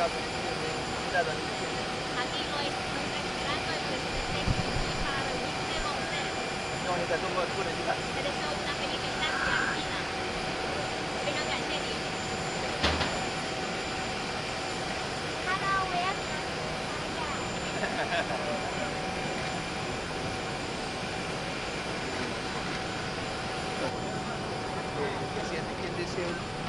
invitado al presidente. Aquí lo estoy esperando el presidente Xi para reunirse con usted. Noni katunggu kuda. Le deseo una feliz estancia en China. Venga, que serio. Hello, welcome. ¿Qué siente? ¿Quién desea?